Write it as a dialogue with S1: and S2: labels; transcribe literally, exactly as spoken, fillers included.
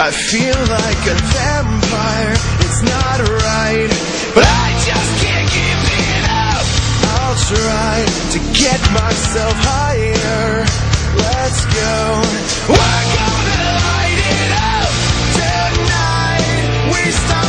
S1: I feel like a vampire, it's not right, but I just can't keep it up. I'll try to get myself higher. Let's go. We're gonna light it up tonight. We start